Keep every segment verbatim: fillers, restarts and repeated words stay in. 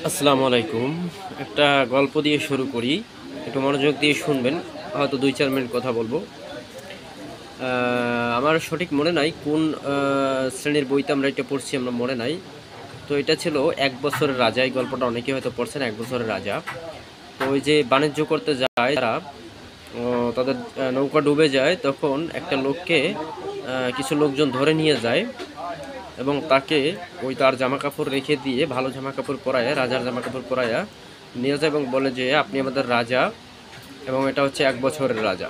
আসসালামু আলাইকুম। একটা গল্প দিয়ে শুরু করি। একটু মনোযোগ দিয়ে শুনবেন। হয়তো দুই চার মিনিট কথা বলবো। আ আমার সঠিক মনে নাই কোন আ শ্রেণীর বইতে আমরা এটা পড়ছি আমরা মনে নাই। তো এটা ছিল 'এক বছরের রাজা' এই গল্পটা অনেকেই হয়তো পড়ছেন 'এক বছরের রাজা'। তো ওই যে বাণিজ্য করতে যায় তারা ও তাদের আ নৌকা ডুবে যায় তখন একটা লোককে আ কিছু লোকজন ধরে নিয়ে যায় এবং তাকে ওই তার জামাকাপড় রেখে দিয়ে ভালো জামাকাপড় পরাইয়া রাজার জামাকাপড় পরাইয়া নিয়ে যায় এবং বলে যে আপনি আমাদের রাজা এবং এটা হচ্ছে এক বছরের রাজা।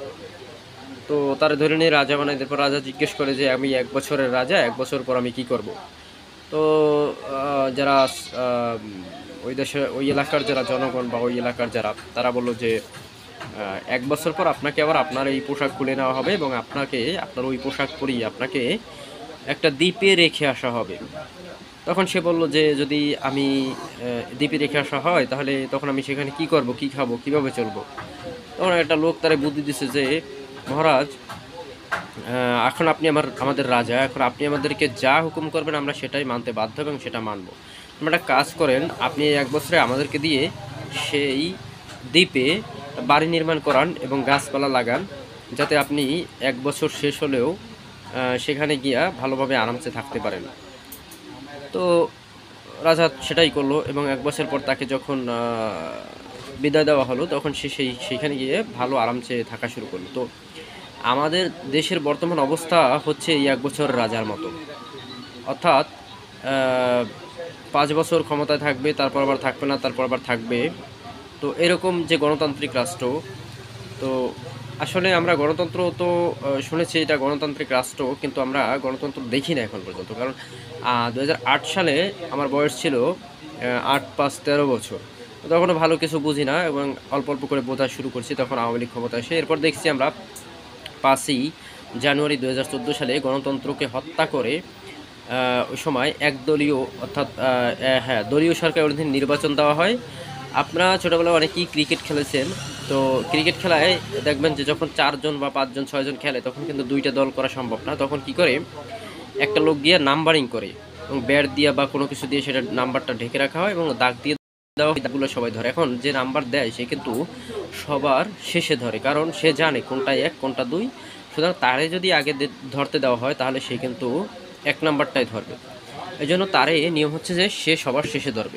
তো তারা ধরে নিয়ে রাজা বানায় তারপর রাজা জিজ্ঞেস করে যে আমি এক বছরের রাজা এক বছর পর আমি কি করব। তো আহ, যারা আহ, ওই দেশে ওই এলাকার যারা জনগণ বা ওই এলাকার যারা তারা বললো যে আহ, এক বছর পর আপনাকে আবার আপনার এই পোশাক খুলে নেওয়া হবে এবং আপনাকে আপনার ওই পোশাক পরিয়ে আপনাকে একটা দ্বীপে রেখে আসা হবে। তখন সে বলল যে যদি আমি আহ, দ্বীপে রেখে আসা হয় তাহলে তখন আমি সেখানে কি করব, কি খাবো, কিভাবে চলবো। তখন একটা লোক তারে বুদ্ধি দিছে যে মহারাজ, আহ, এখন আপনি আমার আমাদের রাজা, এখন আপনি আমাদেরকে যা হুকুম করবেন আমরা সেটাই মানতে বাধ্য এবং সেটা মানব। আপনি একটা কাজ করেন, আপনি এই এক বছরে আমাদেরকে দিয়ে সেই দ্বীপে বাড়ি নির্মাণ করান এবং গাছপালা লাগান, যাতে আপনি এক বছর শেষ হলেও আহ, সেখানে গিয়া ভালোভাবে আরামসে থাকতে পারেন। তো রাজা সেটাই করলো এবং এক বছর পর তাকে যখন আহ, বিদায় দেওয়া হলো তখন সে সেই সেইখানে গিয়ে ভালো আরামসে থাকা শুরু করলো। তো আমাদের দেশের বর্তমান অবস্থা হচ্ছে এই এক বছর রাজার মতো, অর্থাৎ আহ, পাঁচ বছর ক্ষমতায় থাকবে, তারপর আবার থাকবে না, তারপর আবার থাকবে। তো এরকম যে গণতান্ত্রিক রাষ্ট্র, তো আসলে আমরা গণতন্ত্র তো আহ, শুনেছি এটা গণতান্ত্রিক রাষ্ট্র, কিন্তু আমরা গণতন্ত্র দেখি না এখন পর্যন্ত। কারণ দু হাজার আট সালে আমার বয়স ছিল আহ, আট পাঁচ তেরো বছর। তখনও ভালো কিছু বুঝি না এবং অল্প অল্প করে বোঝা শুরু করছি, তখন আওয়ামী লীগ ক্ষমতা আসে। এরপর দেখছি আমরা পাঁচই জানুয়ারি দু হাজার চোদ্দো সালে গণতন্ত্রকে হত্যা করে আহ, ওই সময় একদলীয়, অর্থাৎ আহ, আহ, হ্যাঁ দলীয় সরকারের অধীনে নির্বাচন দেওয়া হয়। আপনারা ছোটোবেলায় অনেকেই ক্রিকেট খেলেছেন। তো ক্রিকেট খেলায় দেখবেন যে যখন চারজন বা পাঁচজন ছয়জন খেলে তখন কিন্তু দুইটা দল করা সম্ভব না। তখন কি করে, একটা লোক গিয়ে নাম্বারিং করে এবং ব্যাট দিয়া বা কোনো কিছু দিয়ে সেটা নাম্বারটা ঢেকে রাখা হয় এবং দাগ দিয়ে দেওয়া হয়, দাগগুলো সবাই ধরে। এখন যে নাম্বার দেয় সে কিন্তু সবার শেষে ধরে, কারণ সে জানে কোনটা এক কোনটা দুই। সুতরাং তারে যদি আগে দে- ধরতে দেওয়া হয় তাহলে সে কিন্তু এক নাম্বারটাই ধরবে। এই জন্য তারে নিয়ম হচ্ছে যে সে সবার শেষে ধরবে।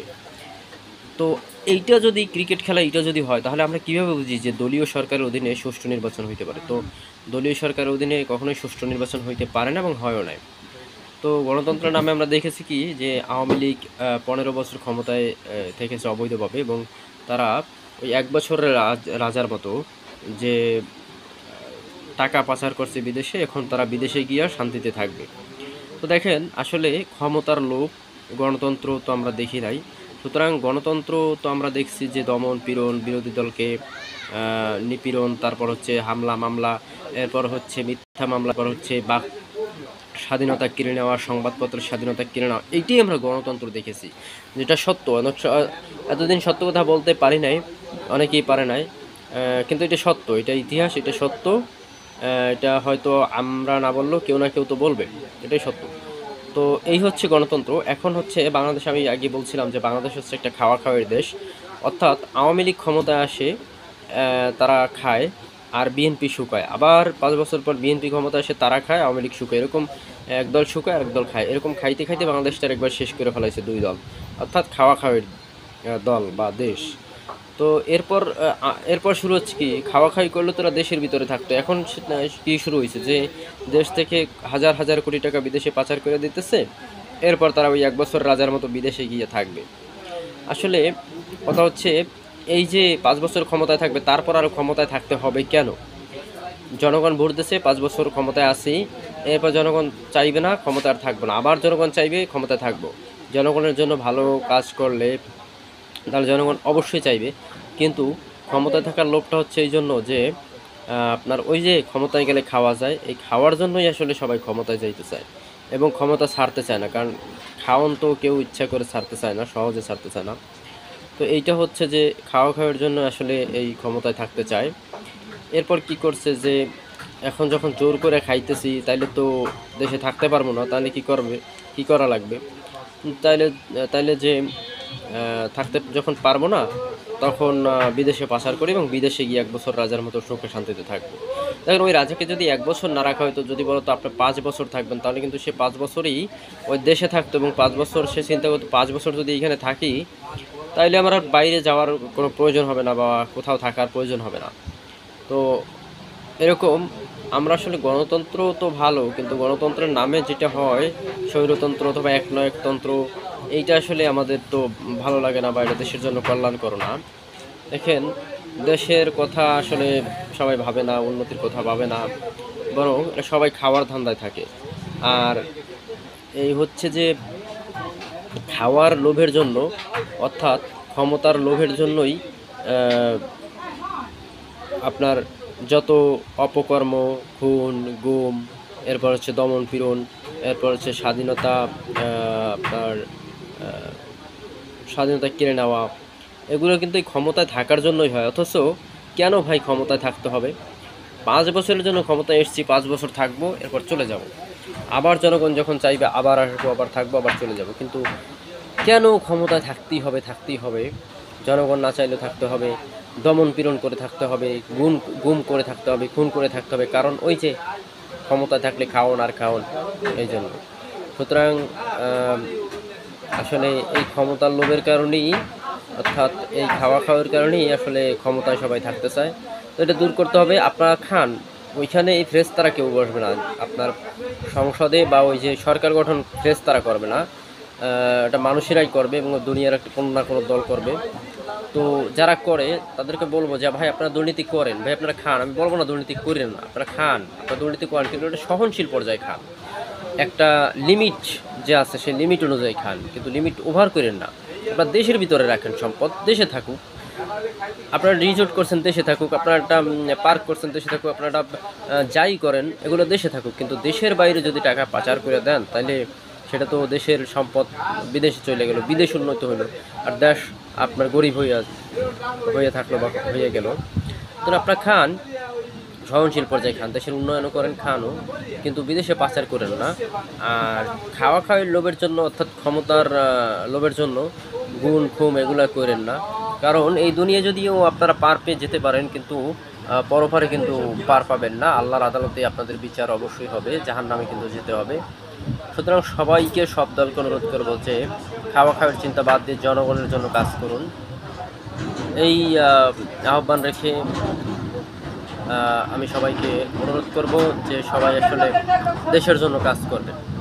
তো এইটা যদি ক্রিকেট খেলা এইটা যদি হয় তাহলে আমরা কীভাবে বুঝি যে দলীয় সরকারের অধীনে সুষ্ঠু নির্বাচন হইতে পারে? তো দলীয় সরকারের অধীনে কখনোই সুষ্ঠু নির্বাচন হইতে পারে না এবং হয়ও নাই। তো গণতন্ত্রের নামে আমরা দেখেছি কি যে আওয়ামী লীগ আহ, পনেরো বছর ক্ষমতায় আহ, থেকেছে অবৈধভাবে এবং তারা ওই এক বছরের রাজ- রাজার মতো যে টাকা পাচার করছে বিদেশে, এখন তারা বিদেশে গিয়ে শান্তিতে থাকবে। তো দেখেন আসলে ক্ষমতার লোভ, গণতন্ত্র তো আমরা দেখি নাই। সুতরাং গণতন্ত্র তো আমরা দেখছি যে দমন পীড়ন, বিরোধী দলকে আহ, নিপীড়ন, তারপর হচ্ছে হামলা মামলা, এরপর হচ্ছে মিথ্যা মামলা, পর হচ্ছে বাক স্বাধীনতা কেড়ে নেওয়া, সংবাদপত্রের স্বাধীনতা কেড়ে নেওয়া, এইটাই আমরা গণতন্ত্র দেখেছি, যেটা সত্য। অনেক স- এতদিন সত্য কথা বলতে পারি নাই, অনেকেই পারে নাই, আহ, কিন্তু এটা সত্য, এটা ইতিহাস, এটা সত্য। আহ, এটা হয়তো আমরা না বললেও কেউ না কেউ তো বলবে, এটাই সত্য। তো এই হচ্ছে গণতন্ত্র। এখন হচ্ছে বাংলাদেশ, আমি আগে বলছিলাম যে বাংলাদেশ হচ্ছে একটা খাওয়া খাওয়ার দেশ, অর্থাৎ আওয়ামী লীগ ক্ষমতায় আসে, আহ, তারা খায় আর বিএনপি শুকায়, আবার পাঁচ বছর পর বিএনপি ক্ষমতা আসে, তারা খায়, আওয়ামী লীগ শুকায়, এরকম একদল শুকায় আর একদল খায়, এরকম খাইতে খাইতে বাংলাদেশটার একবার শেষ করে ফেলাইছে দুই দল, অর্থাৎ খাওয়া খাওয়ার আহ, দল বা দেশ। তো এরপর আহ, এরপর শুরু হচ্ছে কি, খাওয়া খাওয়ি করলে তোরা দেশের ভিতরে থাকতো, এখন সে- কি শুরু হয়েছে যে দেশ থেকে হাজার হাজার কোটি টাকা বিদেশে পাচার করে দিতেছে। এরপর তারা ওই এক বছর রাজার মতো বিদেশে গিয়ে থাকবে। আসলে কথা হচ্ছে এই যে পাঁচ বছর ক্ষমতায় থাকবে তারপর আরও ক্ষমতায় থাকতে হবে কেন? জনগণ ভোট দিয়েছে, পাঁচ বছর ক্ষমতায় আসি, এরপর জনগণ চাইবে না, ক্ষমতা আর থাকবো না, আবার জনগণ চাইবে, ক্ষমতায় থাকবো। জনগণের জন্য ভালো কাজ করলে তাহলে জনগণ অবশ্যই চাইবে। কিন্তু ক্ষমতায় থাকার লোভটা হচ্ছে এই জন্য যে আহ, আপনার ওই যে ক্ষমতায় গেলে খাওয়া যায়, এই খাওয়ার জন্যই আসলে সবাই ক্ষমতায় যাইতে চায় এবং ক্ষমতা ছাড়তে চায় না, কারণ খাওয়ান তো কেউ ইচ্ছা করে ছাড়তে চায় না, সহজে ছাড়তে চায় না। তো এইটা হচ্ছে যে খাওয়া খাওয়ার জন্য আসলে এই ক্ষমতায় থাকতে চায়। এরপর কি করছে যে এখন যখন জোর করে খাইতেছি তাইলে তো দেশে থাকতে পারবো না, তাহলে কি করবে, কি করা লাগবে? তাইলে তাইলে যে থাকতে যখন পারবো না তখন বিদেশে পাচার করি এবং বিদেশে গিয়ে এক বছর রাজার মতো সুখে শান্তিতে থাকবো। দেখেন ওই রাজাকে যদি এক বছর না রাখা হয়তো, যদি বলো তো আপনি পাঁচ বছর থাকবেন, তাহলে কিন্তু সে পাঁচ বছরই ওই দেশে থাকতো এবং পাঁচ বছর সে চিন্তা করতো পাঁচ বছর যদি এখানে থাকি তাইলে আমার আর বাইরে যাওয়ার কোনো প্রয়োজন হবে না বা কোথাও থাকার প্রয়োজন হবে না। তো এরকম আমরা আসলে গণতন্ত্র তো ভালো, কিন্তু গণতন্ত্রের নামে যেটা হয় স্বৈরতন্ত্র অথবা একনায়কতন্ত্র, এইটা আসলে আমাদের তো ভালো লাগে না বা এটা দেশের জন্য কল্যাণকর না। দেখেন দেশের কথা আসলে সবাই ভাবে না, উন্নতির কথা ভাবে না, বরং সবাই খাওয়ার ধান্দায় থাকে। আর এই হচ্ছে যে খাওয়ার লোভের জন্য, অর্থাৎ ক্ষমতার লোভের জন্যই আপনার যত অপকর্ম, খুন, গুম, এরপর হচ্ছে দমন পীড়ন, এরপর হচ্ছে স্বাধীনতা, আপনার স্বাধীনতা কেড়ে নেওয়া, এগুলো কিন্তু এই ক্ষমতায় থাকার জন্যই হয়। অথচ কেন ভাই ক্ষমতায় থাকতে হবে? পাঁচ বছরের জন্য ক্ষমতায় এসেছি, পাঁচ বছর থাকবো, এরপর চলে যাব। আবার জনগণ যখন চাইবে আবার আসবো, আবার থাকবো, আবার চলে যাব। কিন্তু কেন ক্ষমতায় থাকতেই হবে থাকতেই হবে জনগণ না চাইলে থাকতে হবে, দমন পীড়ন করে থাকতে হবে, গুম গুম করে থাকতে হবে, খুন করে থাকতে হবে? কারণ ওই যে ক্ষমতায় থাকলে খাওন আর খাওন, এই জন্য। সুতরাং আসলে এই ক্ষমতার লোভের কারণেই, অর্থাৎ এই খাওয়া খাওয়ার কারণেই আসলে ক্ষমতায় সবাই থাকতে চায়। তো এটা দূর করতে হবে। আপনারা খান, ওইখানে এই ফেরেশতারা কেউ বসবে না আপনার সংসদে, বা ওই যে সরকার গঠন ফেরেশতারা করবে না, এটা মানুষেরাই করবে এবং দুনিয়ার একটা কোনো না কোনো দল করবে। তো যারা করে তাদেরকে বলবো যে ভাই আপনারা দুর্নীতি করেন, ভাই আপনারা খান, আমি বলবো না দুর্নীতি করেন না, আপনারা খান, আপনারা দুর্নীতি করেন, কিন্তু এটা সহনশীল পর্যায়ে খান, একটা লিমিট যে আছে সেই লিমিট অনুযায়ী খান, কিন্তু লিমিট ওভার করেন না। আপনার দেশের ভিতরে রাখেন, সম্পদ দেশে থাকুক, আপনারা রিসোর্ট করছেন দেশে থাকুক, আপনারা একটা পার্ক করছেন দেশে থাকুক, আপনারা যাই করেন এগুলো দেশে থাকুক, কিন্তু দেশের বাইরে যদি টাকা পাচার করে দেন তাহলে সেটা তো দেশের সম্পদ বিদেশে চলে গেল, বিদেশ উন্নত হলো, আর দেশ আপনার গরিব হইয়া হয়ে থাকলো বা হয়ে গেল। তো আপনারা খান, সহনশীল পর্যায়ে খান, দেশের উন্নয়নও করেন, খানও, কিন্তু বিদেশে পাচার করেন না। আর খাওয়া খাওয়ার লোভের জন্য, অর্থাৎ ক্ষমতার লোভের জন্য গুণ খুম এগুলা করেন না। কারণ এই দুনিয়া যদিও আপনারা পার পেয়ে যেতে পারেন, কিন্তু পরপারে কিন্তু পার পাবেন না। আল্লাহর আদালতে আপনাদের বিচার অবশ্যই হবে, জাহান্নামে কিন্তু যেতে হবে। সুতরাং সবাইকে সব দলকে অনুরোধ করবো যে খাওয়া খাওয়ার চিন্তা বাদ দিয়ে জনগণের জন্য কাজ করুন, এই আহ্বান রেখে আমি সবাইকে অনুরোধ করব যে সবাই আসলে দেশের জন্য কাজ করবেন।